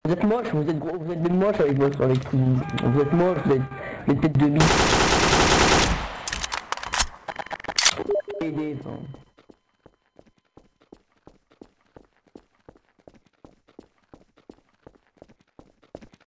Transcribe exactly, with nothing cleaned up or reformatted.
Vous êtes moche, vous êtes gros, vous êtes même moche avec votre avec tout. Vous êtes moche, vous êtes les têtes de mie. Aider, enfin.